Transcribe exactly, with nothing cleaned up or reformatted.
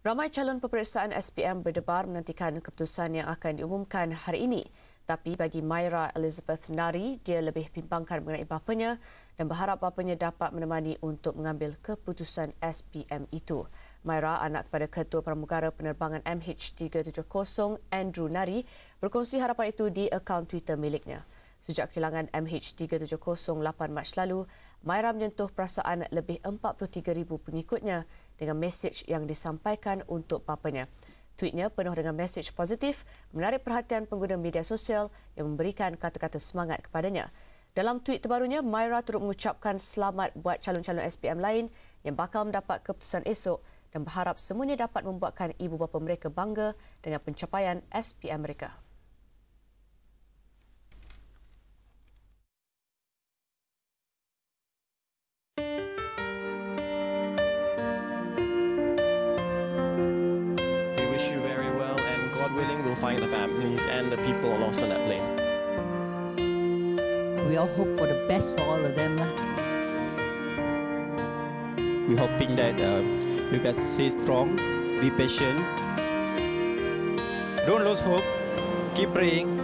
Ramai calon peperiksaan S P M berdebar menantikan keputusan yang akan diumumkan hari ini. Tapi bagi Maira Elizabeth Nari, dia lebih bimbangkan mengenai bapanya dan berharap bapanya dapat menemani untuk mengambil keputusan S P M itu. Maira, anak kepada Ketua Pramugara Penerbangan M H tiga tujuh kosong Andrew Nari, berkongsi harapan itu di akaun Twitter miliknya. Sejak kehilangan M H tiga tujuh kosong lapan Mac lalu, Maira menyentuh perasaan lebih empat puluh tiga ribu pengikutnya dengan mesej yang disampaikan untuk bapanya. Tweetnya penuh dengan mesej positif, menarik perhatian pengguna media sosial yang memberikan kata-kata semangat kepadanya. Dalam tweet terbarunya, Maira turut mengucapkan selamat buat calon-calon S P M lain yang bakal mendapat keputusan esok dan berharap semuanya dapat membuatkan ibu bapa mereka bangga dengan pencapaian S P M mereka. God willing, we'll find the families and the people lost on that plane. We all hope for the best for all of them. We're hoping that uh, you guys stay strong, be patient. Don't lose hope, keep praying.